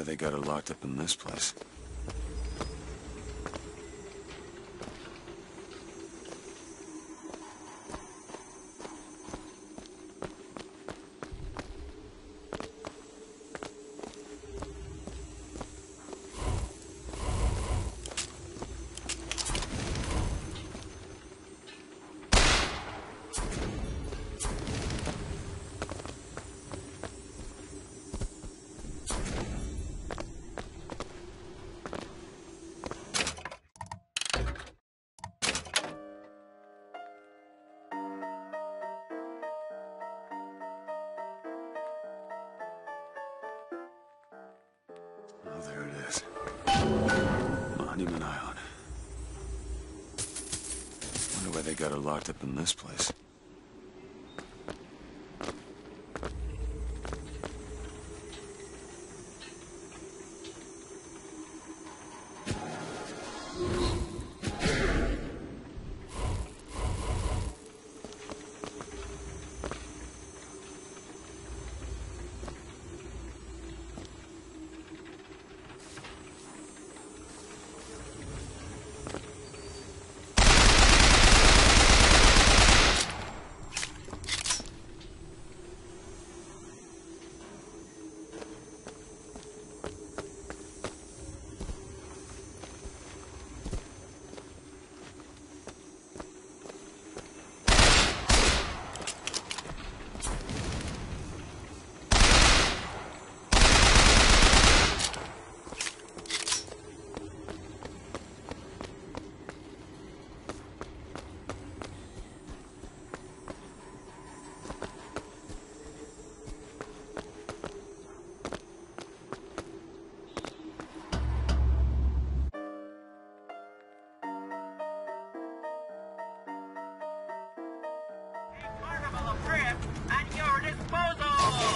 why they got her locked up in this place. Oh, there it is. Monument Island. Wonder why they got her locked up in this place. At your disposal!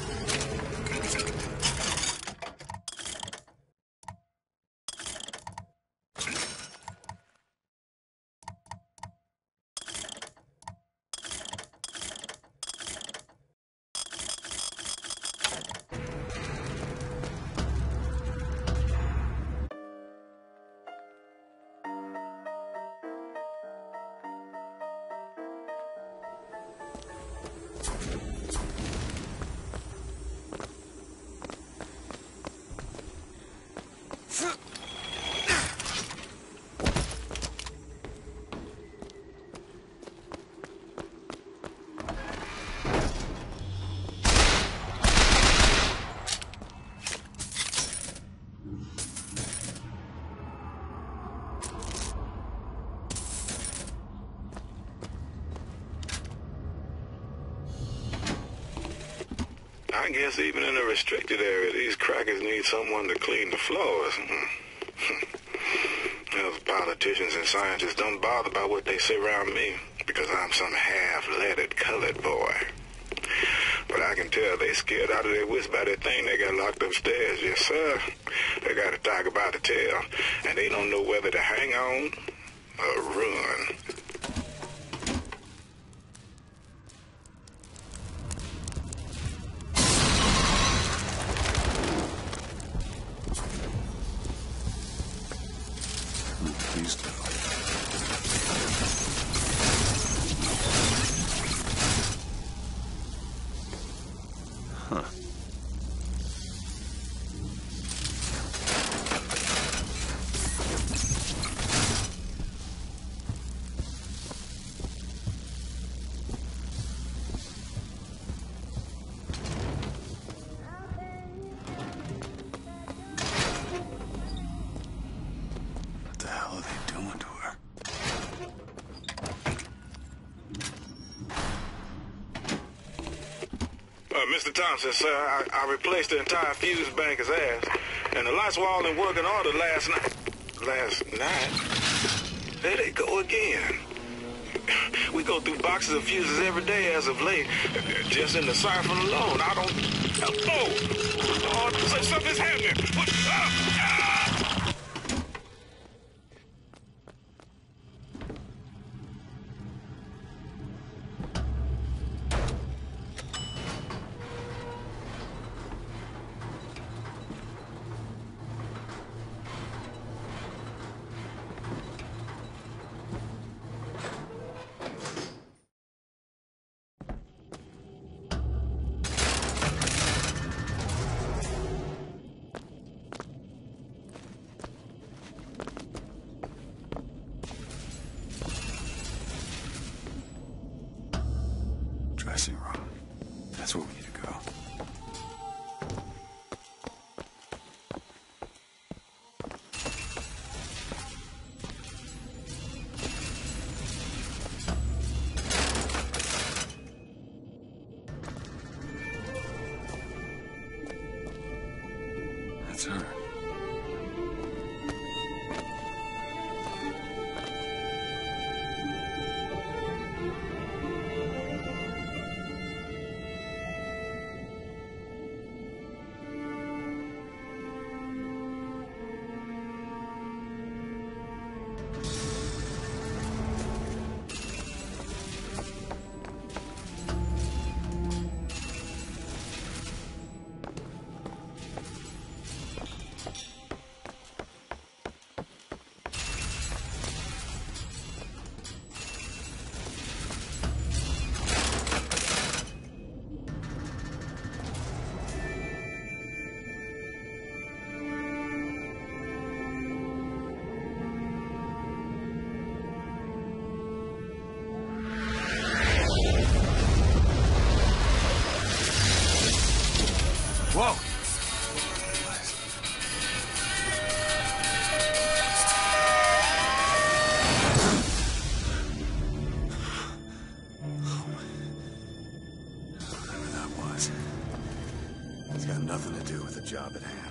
I guess even in a restricted area, these crackers need someone to clean the floors. Those politicians and scientists don't bother about what they say around me because I'm some half-leaded colored boy. But I can tell they scared out of their wits by that thing they got locked upstairs. Yes, sir. They got a tiger by the tail, and they don't know whether to hang on or run. Please do. Huh. What the hell are they doing to her? Mr. Thompson, sir, I replaced the entire fuse bank as asked, and the lights were all in working order last night. Last night? There they go again. We go through boxes of fuses every day as of late, just in the siphon alone. I don't... Oh, something's happening. What? That's her. Whoa! Whatever that was, it's got nothing to do with the job at hand.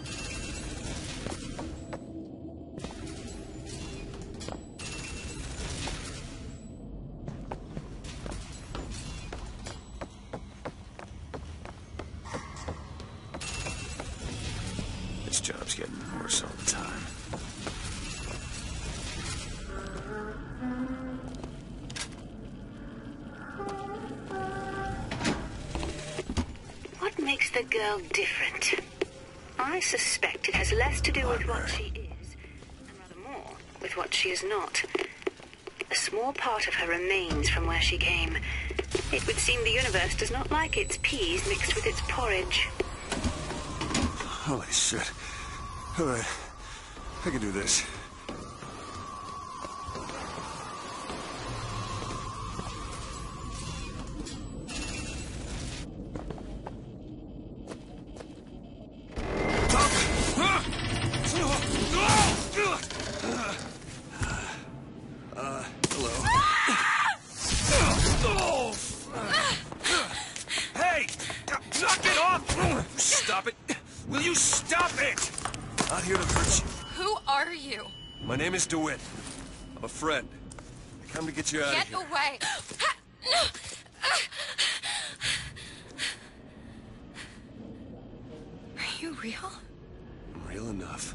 This job's getting worse all the time. What makes the girl different? I suspect it has less to do with what she is, and rather more with what she is not. A small part of her remains from where she came. It would seem the universe does not like its peas mixed with its porridge. Holy shit. Alright, I can do this. Hello. Hey! Knock it off! Stop it! Will you stop it? Not here to hurt you. Who are you? My name is DeWitt. I'm a friend. I come to get you out of Get here. away! Are you real? I'm real enough.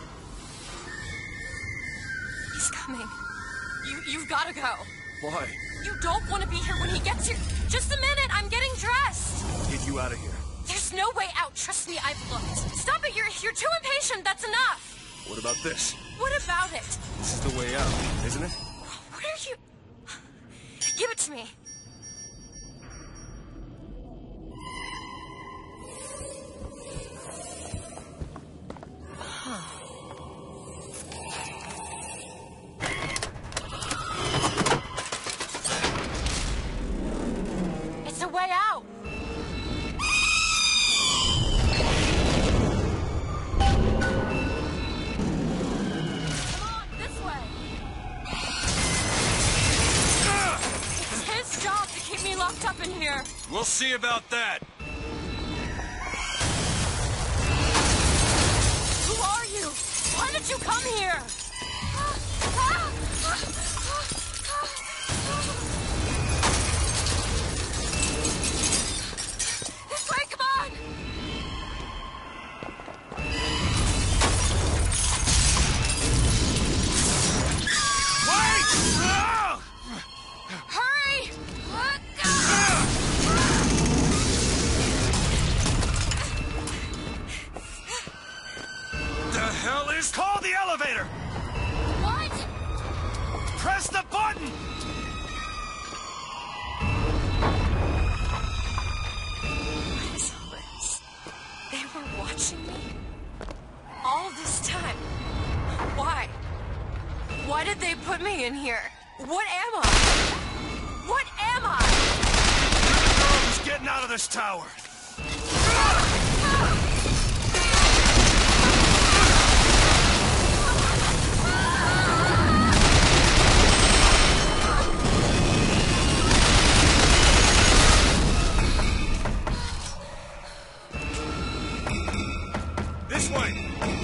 He's coming. You've gotta go. Why? You don't want to be here when he gets here. Just a minute, I'm getting dressed. Get you out of here. There's no way out. Trust me, I've looked. Stop it, you're too impatient. That's enough. What about this? What about it? This is the way out, isn't it? What are you... Give it to me. It's a way out. Come on, this way. It's his job to keep me locked up in here. We'll see about that. Who are you? Why did you come here? This way, come on! Wait! Hurry! The hell is... Call the elevator! What? Press the button! What is all this? They were watching me? All this time? Why? Why did they put me in here? What am I? What am I? Who's getting out of this tower? This way!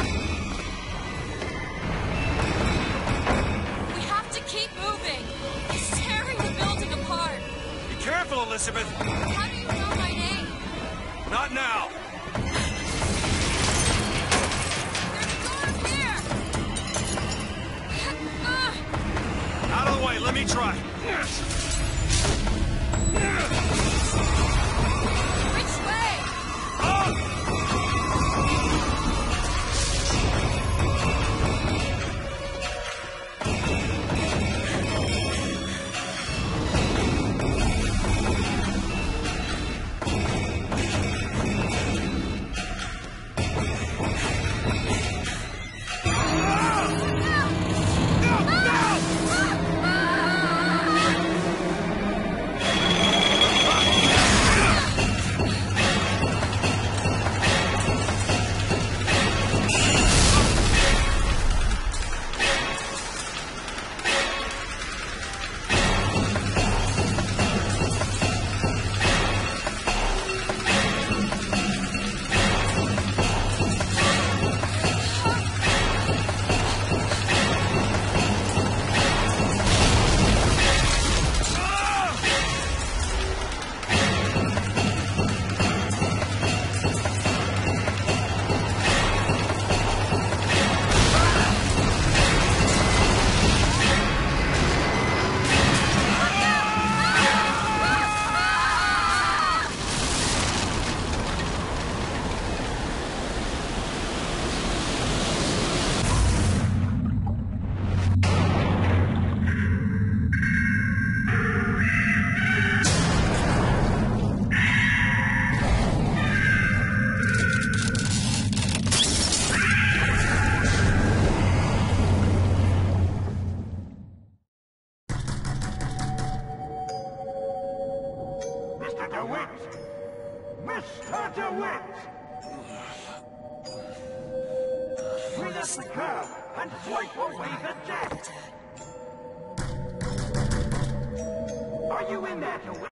We have to keep moving. He's tearing the building apart. Be careful, Elizabeth! How do you know my name? Not now! There's a door up here. Out of the way, let me try. Which way? Mr. DeWitt! Mr. DeWitt! Clean up the curb and wipe away the debt! Are you in there, DeWitt?